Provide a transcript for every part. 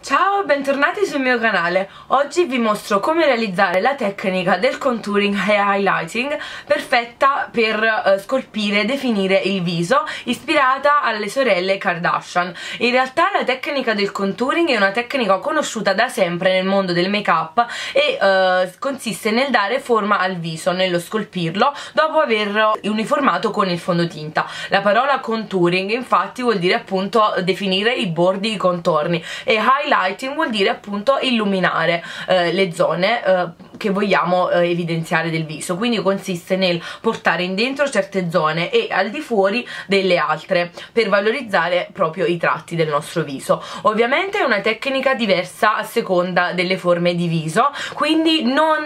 Ciao, bentornati sul mio canale. Oggi vi mostro come realizzare la tecnica del contouring e highlighting perfetta per scolpire e definire il viso, ispirata alle sorelle Kardashian. In realtà la tecnica del contouring è una tecnica conosciuta da sempre nel mondo del make up e consiste nel dare forma al viso, nello scolpirlo dopo averlo uniformato con il fondotinta. La parola contouring infatti vuol dire appunto definire i bordi, i contorni, e highlighting vuol dire appunto illuminare le zone che vogliamo evidenziare del viso. Quindi consiste nel portare in dentro certe zone e al di fuori delle altre per valorizzare proprio i tratti del nostro viso. Ovviamente è una tecnica diversa a seconda delle forme di viso, quindi non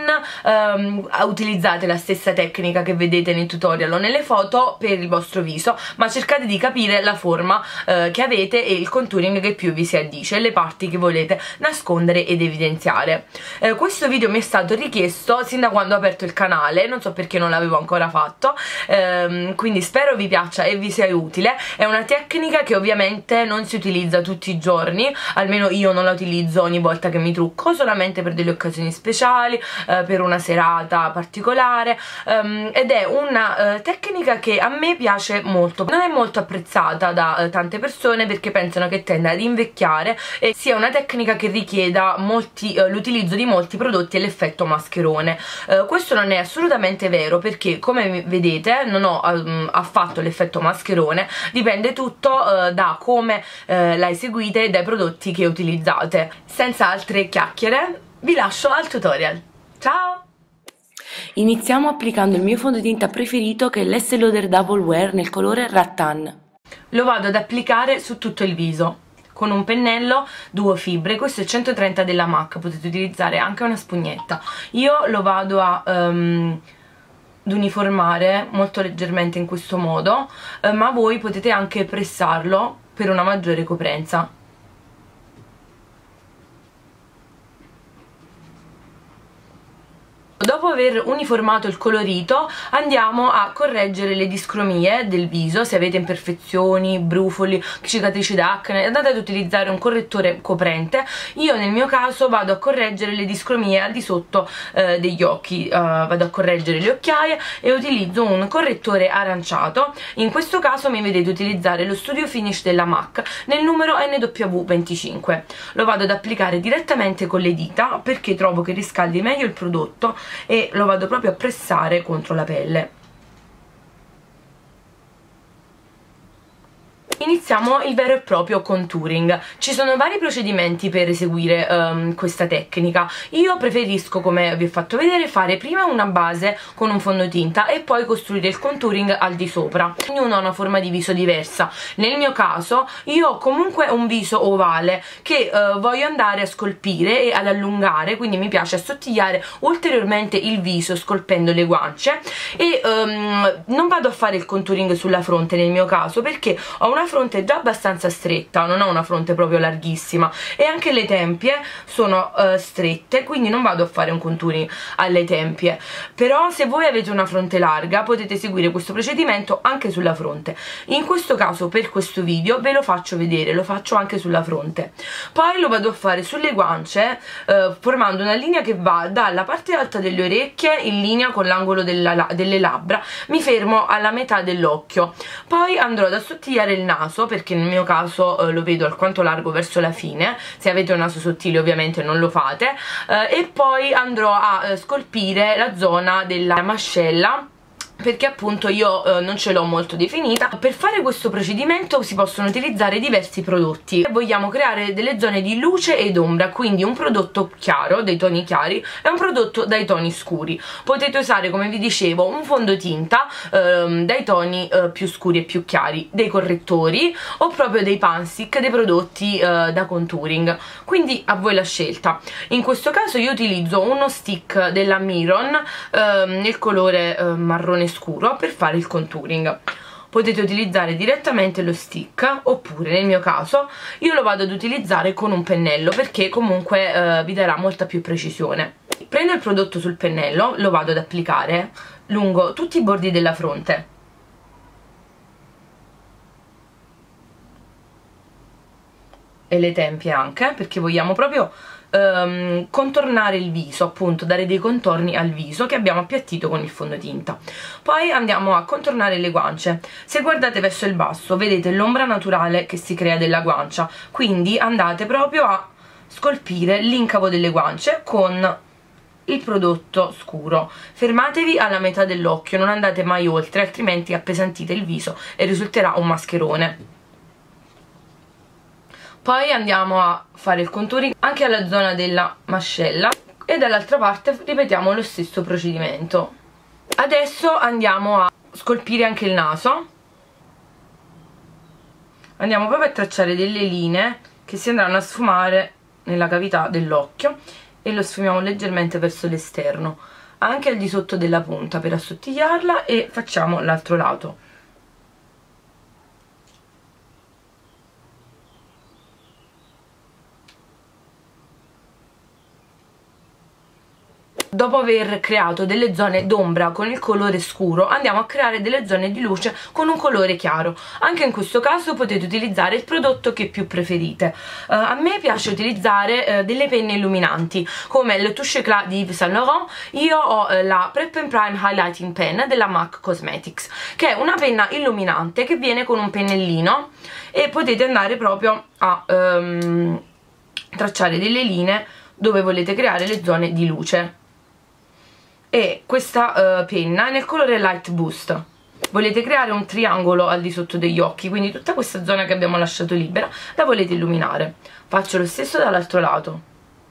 utilizzate la stessa tecnica che vedete nei tutorial o nelle foto per il vostro viso, ma cercate di capire la forma che avete e il contouring che più vi si addice, le parti che volete nascondere ed evidenziare. Questo video mi è stato richiesto sin da quando ho aperto il canale, non so perché non l'avevo ancora fatto, quindi spero vi piaccia e vi sia utile. È una tecnica che ovviamente non si utilizza tutti i giorni, almeno io non la utilizzo ogni volta che mi trucco, solamente per delle occasioni speciali, per una serata particolare, ed è una tecnica che a me piace molto. Non è molto apprezzata da tante persone perché pensano che tenda ad invecchiare e sia una tecnica che richieda l'utilizzo di molti prodotti e l'effetto mascherone. Questo non è assolutamente vero, perché come vedete non ho affatto l'effetto mascherone, dipende tutto da come la eseguite e dai prodotti che utilizzate. Senza altre chiacchiere vi lascio al tutorial. Ciao! Iniziamo applicando il mio fondotinta preferito, che è l'Estée Lauder Double Wear nel colore Rattan. Lo vado ad applicare su tutto il viso con un pennello duo fibre. Questo è 130 della MAC, potete utilizzare anche una spugnetta. Io lo vado ad uniformare molto leggermente in questo modo, ma voi potete anche pressarlo per una maggiore coprenza. Dopo aver uniformato il colorito andiamo a correggere le discromie del viso. Se avete imperfezioni, brufoli, cicatrici d'acne, andate ad utilizzare un correttore coprente. Io nel mio caso vado a correggere le discromie al di sotto degli occhi, vado a correggere le occhiaie e utilizzo un correttore aranciato. In questo caso mi vedete utilizzare lo Studio Finish della MAC nel numero NW25. Lo vado ad applicare direttamente con le dita perché trovo che riscaldi meglio il prodotto e lo vado proprio a pressare contro la pelle. Iniziamo il vero e proprio contouring. Ci sono vari procedimenti per eseguire questa tecnica. Io preferisco, come vi ho fatto vedere, fare prima una base con un fondotinta e poi costruire il contouring al di sopra. Ognuno ha una forma di viso diversa. Nel mio caso io ho comunque un viso ovale che voglio andare a scolpire e ad allungare, quindi mi piace assottigliare ulteriormente il viso scolpendo le guance e non vado a fare il contouring sulla fronte nel mio caso, perché ho una fronte già abbastanza stretta, non ho una fronte proprio larghissima e anche le tempie sono strette, quindi non vado a fare un contouring alle tempie. Però se voi avete una fronte larga potete seguire questo procedimento anche sulla fronte. In questo caso, per questo video, ve lo faccio vedere, lo faccio anche sulla fronte. Poi lo vado a fare sulle guance formando una linea che va dalla parte alta delle orecchie in linea con l'angolo delle labbra, mi fermo alla metà dell'occhio. Poi andrò ad assottigliare il naso, perché nel mio caso lo vedo alquanto largo verso la fine. Se avete un naso sottile ovviamente non lo fate, e poi andrò a scolpire la zona della mascella, perché appunto io non ce l'ho molto definita. Per fare questo procedimento si possono utilizzare diversi prodotti. Vogliamo creare delle zone di luce ed ombra, quindi un prodotto chiaro, dei toni chiari, e un prodotto dai toni scuri. Potete usare, come vi dicevo, un fondotinta dai toni più scuri e più chiari, dei correttori o proprio dei panstick, dei prodotti da contouring, quindi a voi la scelta. In questo caso io utilizzo uno stick della Miron nel colore marrone scuro per fare il contouring. Potete utilizzare direttamente lo stick, oppure nel mio caso io lo vado ad utilizzare con un pennello, perché comunque vi darà molta più precisione. Prendo il prodotto sul pennello, lo vado ad applicare lungo tutti i bordi della fronte. e le tempie anche, perché vogliamo proprio contornare il viso, appunto dare dei contorni al viso che abbiamo appiattito con il fondotinta. Poi andiamo a contornare le guance. Se guardate verso il basso vedete l'ombra naturale che si crea della guancia, quindi andate proprio a scolpire l'incavo delle guance con il prodotto scuro. Fermatevi alla metà dell'occhio, non andate mai oltre, altrimenti appesantite il viso e risulterà un mascherone. Poi andiamo a fare il contouring anche alla zona della mascella e dall'altra parte ripetiamo lo stesso procedimento. Adesso andiamo a scolpire anche il naso. Andiamo proprio a tracciare delle linee che si andranno a sfumare nella cavità dell'occhio e lo sfumiamo leggermente verso l'esterno, anche al di sotto della punta per assottigliarla, e facciamo l'altro lato. Dopo aver creato delle zone d'ombra con il colore scuro, andiamo a creare delle zone di luce con un colore chiaro. Anche in questo caso potete utilizzare il prodotto che più preferite. A me piace utilizzare delle penne illuminanti, come le Touche Éclat di Yves Saint Laurent. Io ho la Prep and Prime Highlighting Pen della MAC Cosmetics, che è una penna illuminante che viene con un pennellino, e potete andare proprio a tracciare delle linee dove volete creare le zone di luce. E questa penna è nel colore Light Boost. Volete creare un triangolo al di sotto degli occhi, quindi tutta questa zona che abbiamo lasciato libera la volete illuminare. Faccio lo stesso dall'altro lato,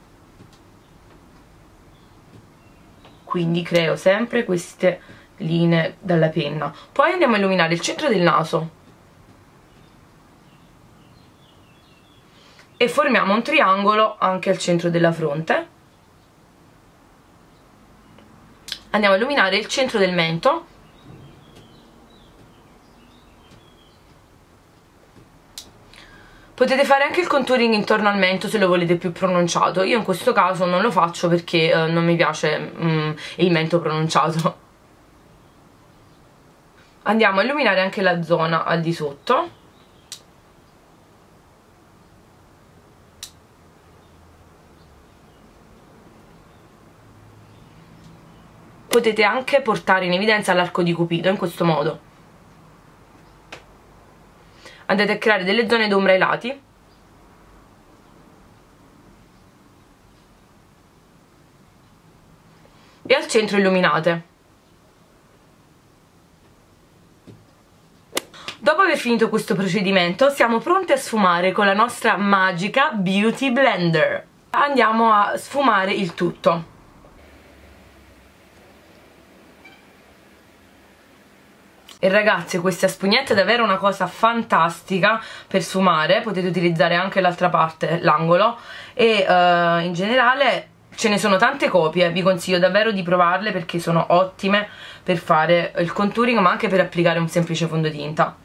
quindi creo sempre queste linee dalla penna. Poi andiamo a illuminare il centro del naso e formiamo un triangolo anche al centro della fronte. Andiamo a illuminare il centro del mento Potete fare anche il contouring intorno al mento se lo volete più pronunciato. Io in questo caso non lo faccio perché non mi piace il mento pronunciato. Andiamo a illuminare anche la zona al di sotto. Potete anche portare in evidenza l'arco di Cupido in questo modo. Andate a creare delle zone d'ombra ai lati e al centro illuminate. Dopo aver finito questo procedimento siamo pronti a sfumare con la nostra magica Beauty Blender. Andiamo a sfumare il tutto. E ragazzi, questa spugnetta è davvero una cosa fantastica per sfumare. Potete utilizzare anche l'altra parte, l'angolo, e in generale ce ne sono tante copie. Vi consiglio davvero di provarle perché sono ottime per fare il contouring ma anche per applicare un semplice fondotinta.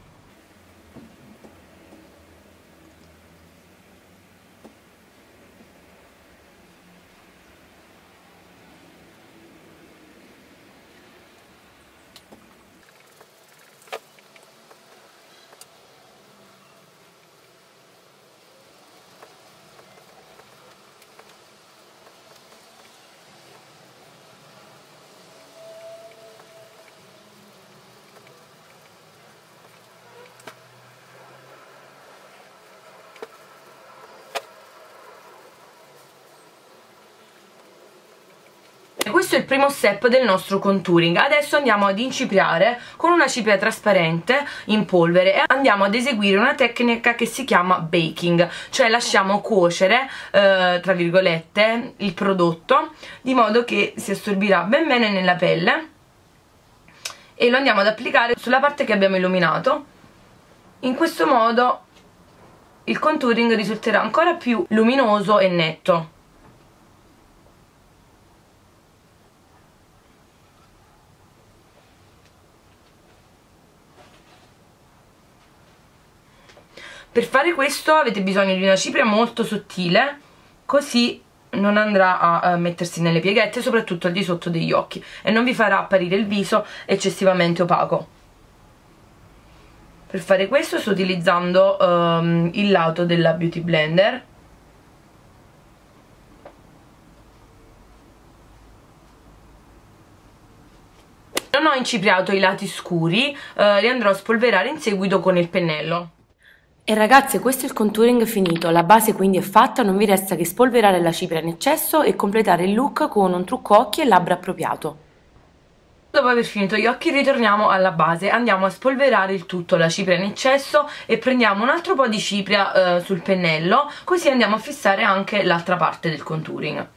Questo è il primo step del nostro contouring. Adesso andiamo ad incipriare con una cipria trasparente in polvere e andiamo ad eseguire una tecnica che si chiama baking, cioè lasciamo cuocere tra virgolette il prodotto di modo che si assorbirà ben bene nella pelle, e lo andiamo ad applicare sulla parte che abbiamo illuminato. In questo modo il contouring risulterà ancora più luminoso e netto. Per fare questo avete bisogno di una cipria molto sottile, così non andrà a mettersi nelle pieghette, soprattutto al di sotto degli occhi, e non vi farà apparire il viso eccessivamente opaco. Per fare questo sto utilizzando il lato della Beauty Blender. Non ho incipriato i lati scuri, li andrò a spolverare in seguito con il pennello. E ragazze, questo è il contouring finito, la base quindi è fatta, non vi resta che spolverare la cipria in eccesso e completare il look con un trucco occhi e labbra appropriato. Dopo aver finito gli occhi ritorniamo alla base, andiamo a spolverare il tutto, la cipria in eccesso, e prendiamo un altro po' di cipria sul pennello, così andiamo a fissare anche l'altra parte del contouring.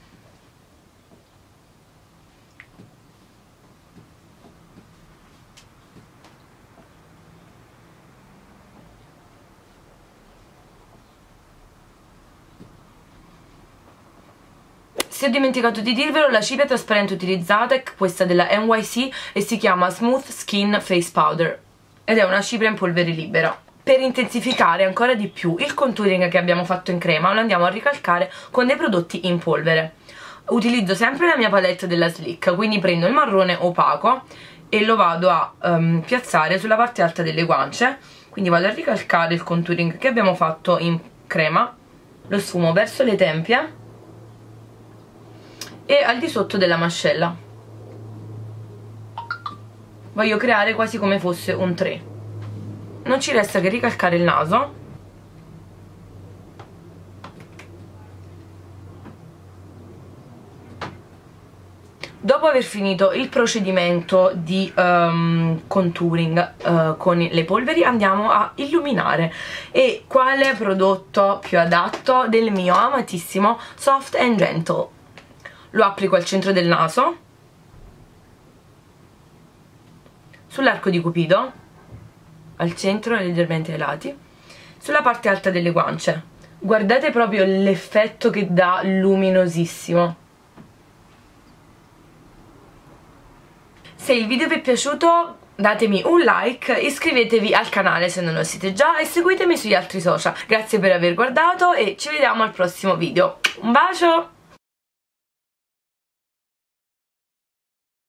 Se ho dimenticato di dirvelo, la cipria trasparente utilizzata è questa della NYC e si chiama Smooth Skin Face Powder ed è una cipria in polvere libera. Per intensificare ancora di più il contouring che abbiamo fatto in crema lo andiamo a ricalcare con dei prodotti in polvere. Utilizzo sempre la mia palette della Sleek, quindi prendo il marrone opaco e lo vado a piazzare sulla parte alta delle guance, quindi vado a ricalcare il contouring che abbiamo fatto in crema, lo sfumo verso le tempie e al di sotto della mascella. Voglio creare quasi come fosse un 3. Non ci resta che ricalcare il naso. Dopo aver finito il procedimento di contouring con le polveri, andiamo a illuminare. E quale prodotto più adatto del mio amatissimo Soft and Gentle? Lo applico al centro del naso, sull'arco di Cupido, al centro e leggermente ai lati, sulla parte alta delle guance. Guardate proprio l'effetto che dà, luminosissimo. Se il video vi è piaciuto datemi un like, iscrivetevi al canale se non lo siete già e seguitemi sugli altri social. Grazie per aver guardato e ci vediamo al prossimo video. Un bacio!